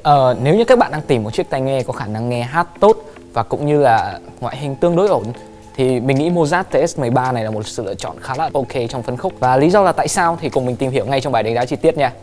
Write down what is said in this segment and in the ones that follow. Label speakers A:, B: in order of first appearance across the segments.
A: Nếu như các bạn đang tìm một chiếc tai nghe có khả năng nghe hát tốt và cũng như là ngoại hình tương đối ổn thì mình nghĩ Mozart TS-13 này là một sự lựa chọn khá là ok trong phân khúc. Và lý do là tại sao thì cùng mình tìm hiểu ngay trong bài đánh giá chi tiết nha.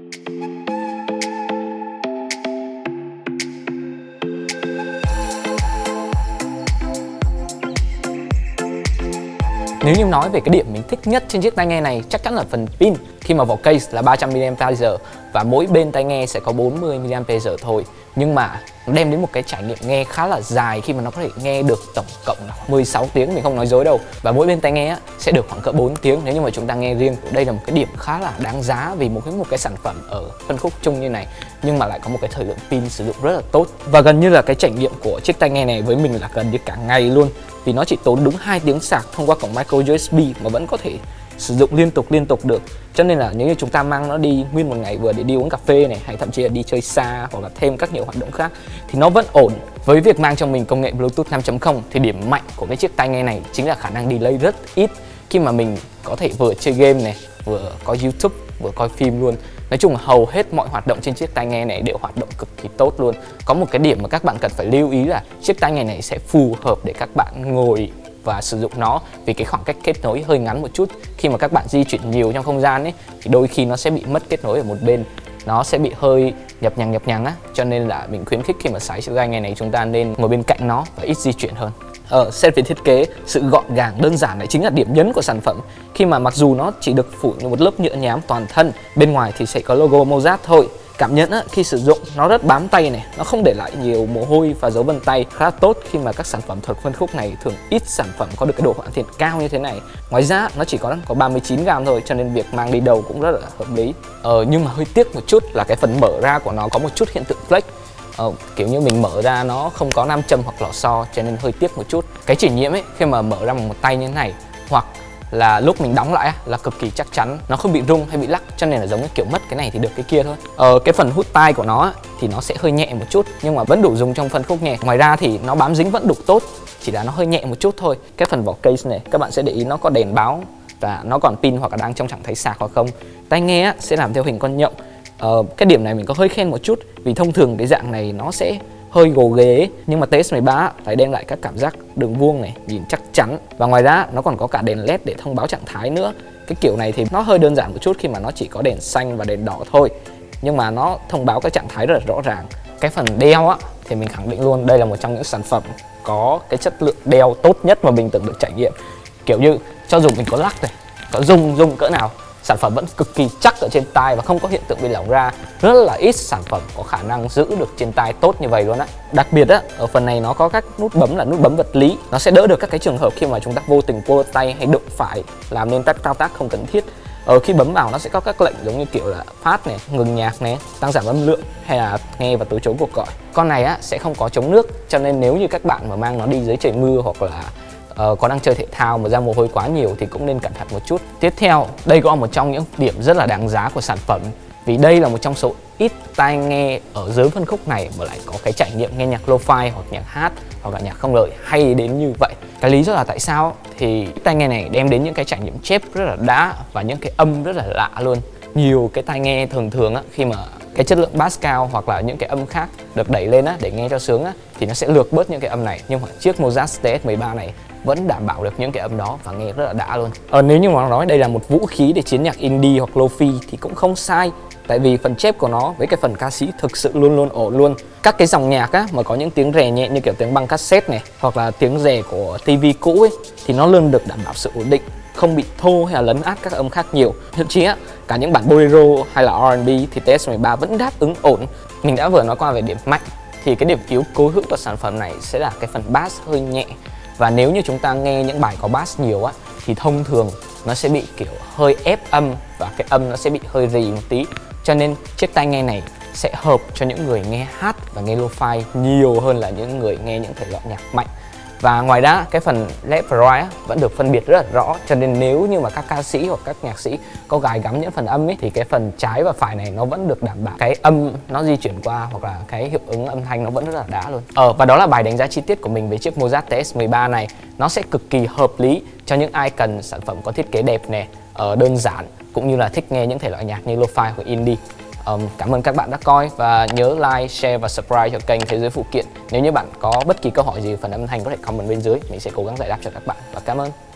A: Nếu như nói về cái điểm mình thích nhất trên chiếc tai nghe này chắc chắn là phần pin, khi mà vỏ case là 300mAh và mỗi bên tai nghe sẽ có 40mAh thôi. Nhưng mà nó đem đến một cái trải nghiệm nghe khá là dài khi mà nó có thể nghe được tổng cộng là 16 tiếng, mình không nói dối đâu. Và mỗi bên tai nghe sẽ được khoảng cỡ 4 tiếng nếu như mà chúng ta nghe riêng. Đây là một cái điểm khá là đáng giá vì một cái sản phẩm ở phân khúc chung như này nhưng mà lại có một cái thời lượng pin sử dụng rất là tốt. Và gần như là cái trải nghiệm của chiếc tai nghe này với mình là gần như cả ngày luôn, vì nó chỉ tốn đúng 2 tiếng sạc thông qua cổng micro USB mà vẫn có thể sử dụng liên tục được. Cho nên là nếu như chúng ta mang nó đi nguyên một ngày vừa để đi uống cà phê này, hay thậm chí là đi chơi xa hoặc là thêm các nhiều hoạt động khác thì nó vẫn ổn. Với việc mang trong mình công nghệ Bluetooth 5.0 thì điểm mạnh của cái chiếc tai nghe này chính là khả năng delay rất ít, khi mà mình có thể vừa chơi game này, vừa có YouTube, vừa coi phim luôn. Nói chung là hầu hết mọi hoạt động trên chiếc tai nghe này đều hoạt động cực kỳ tốt luôn. Có một cái điểm mà các bạn cần phải lưu ý là chiếc tai nghe này sẽ phù hợp để các bạn ngồi và sử dụng nó, vì cái khoảng cách kết nối hơi ngắn một chút. Khi mà các bạn di chuyển nhiều trong không gian ấy thì đôi khi nó sẽ bị mất kết nối ở một bên, nó sẽ bị hơi nhập nhằng á. Cho nên là mình khuyến khích khi mà xài chiếc tai nghe này chúng ta nên ngồi bên cạnh nó và ít di chuyển hơn. Xét về thiết kế, sự gọn gàng đơn giản này chính là điểm nhấn của sản phẩm. Khi mà mặc dù nó chỉ được phủ một lớp nhựa nhám toàn thân, bên ngoài thì sẽ có logo Mozart thôi. Cảm nhận khi sử dụng nó rất bám tay này, nó không để lại nhiều mồ hôi và dấu vân tay, khá tốt khi mà các sản phẩm thuộc phân khúc này thường ít sản phẩm có được cái độ hoàn thiện cao như thế này. Ngoài ra nó chỉ có 39g thôi, cho nên việc mang đi đâu cũng rất là hợp lý. Nhưng mà hơi tiếc một chút là cái phần mở ra của nó có một chút hiện tượng flex. Kiểu như mình mở ra nó không có nam châm hoặc lò xo, cho nên hơi tiếc một chút. Cái trải nghiệm ấy khi mà mở ra bằng một tay như thế này hoặc là lúc mình đóng lại là cực kỳ chắc chắn, nó không bị rung hay bị lắc, cho nên là giống như kiểu mất cái này thì được cái kia thôi. Cái phần hút tai của nó thì nó sẽ hơi nhẹ một chút nhưng mà vẫn đủ dùng trong phân khúc nhẹ. Ngoài ra thì nó bám dính vẫn đủ tốt, chỉ là nó hơi nhẹ một chút thôi. Cái phần vỏ case này các bạn sẽ để ý nó có đèn báo và nó còn pin hoặc là đang trong trạng thái sạc hoặc không. Tai nghe sẽ làm theo hình con nhộng. Cái điểm này mình có hơi khen một chút, vì thông thường cái dạng này nó sẽ hơi gồ ghề, nhưng mà TS-13 lại đem lại các cảm giác đường vuông này, nhìn chắc chắn. Và ngoài ra nó còn có cả đèn LED để thông báo trạng thái nữa. Cái kiểu này thì nó hơi đơn giản một chút khi mà nó chỉ có đèn xanh và đèn đỏ thôi, nhưng mà nó thông báo các trạng thái rất là rõ ràng. Cái phần đeo thì mình khẳng định luôn, đây là một trong những sản phẩm có cái chất lượng đeo tốt nhất mà mình từng được trải nghiệm. Kiểu như cho dù mình có lắc này, có rung cỡ nào, sản phẩm vẫn cực kỳ chắc ở trên tai và không có hiện tượng bị lỏng ra. Rất là ít sản phẩm có khả năng giữ được trên tai tốt như vậy luôn á. Đặc biệt ở phần này nó có các nút bấm là nút bấm vật lý, nó sẽ đỡ được các cái trường hợp khi mà chúng ta vô tình quơ tay hay đụng phải làm nên các thao tác không cần thiết. Khi bấm vào nó sẽ có các lệnh giống như kiểu là phát này, ngừng nhạc này, tăng giảm âm lượng hay là nghe và từ chối cuộc gọi. Con này sẽ không có chống nước, cho nên nếu như các bạn mà mang nó đi dưới trời mưa hoặc là có đang chơi thể thao mà ra mồ hôi quá nhiều thì cũng nên cẩn thận một chút. Tiếp theo, đây cũng là một trong những điểm rất là đáng giá của sản phẩm, vì đây là một trong số ít tai nghe ở dưới phân khúc này mà lại có cái trải nghiệm nghe nhạc lo-fi hoặc nhạc hát hoặc là nhạc không lời hay đến như vậy. Cái lý do là tại sao thì tai nghe này đem đến những cái trải nghiệm chép rất là đã và những cái âm rất là lạ luôn. Nhiều cái tai nghe thường khi mà cái chất lượng bass cao hoặc là những cái âm khác được đẩy lên để nghe cho sướng thì nó sẽ lược bớt những cái âm này, nhưng mà chiếc Mozart TS-13 này vẫn đảm bảo được những cái âm đó và nghe rất là đã luôn. Nếu như mà nói đây là một vũ khí để chiến nhạc indie hoặc lo-fi thì cũng không sai, tại vì phần chép của nó với cái phần ca sĩ thực sự luôn ổn luôn. Các cái dòng nhạc mà có những tiếng rè nhẹ như kiểu tiếng băng cassette này hoặc là tiếng rè của TV cũ ấy thì nó luôn được đảm bảo sự ổn định, không bị thô hay là lấn át các âm khác nhiều. Thậm chí cả những bản bolero hay là R&B thì TS-13 vẫn đáp ứng ổn. Mình đã vừa nói qua về điểm mạnh thì cái điểm yếu cố hữu của sản phẩm này sẽ là cái phần bass hơi nhẹ. Và nếu như chúng ta nghe những bài có bass nhiều thì thông thường nó sẽ bị kiểu hơi ép âm và cái âm nó sẽ bị hơi rì một tí. Cho nên chiếc tai nghe này sẽ hợp cho những người nghe hát và nghe lo-fi nhiều hơn là những người nghe những thể loại nhạc mạnh. Và ngoài ra cái phần left và right vẫn được phân biệt rất là rõ, cho nên nếu như mà các ca sĩ hoặc các nhạc sĩ có gài gắm những phần âm thì cái phần trái và phải này nó vẫn được đảm bảo cái âm nó di chuyển qua hoặc là cái hiệu ứng âm thanh nó vẫn rất là đã luôn. Và đó là bài đánh giá chi tiết của mình về chiếc Mozart TS-13 này. Nó sẽ cực kỳ hợp lý cho những ai cần sản phẩm có thiết kế đẹp này, đơn giản cũng như là thích nghe những thể loại nhạc như lo-fi hoặc indie. Cảm ơn các bạn đã coi và nhớ like, share và subscribe cho kênh Thế giới phụ kiện. Nếu như bạn có bất kỳ câu hỏi gì về phần âm thanh có thể comment bên dưới, mình sẽ cố gắng giải đáp cho các bạn và cảm ơn.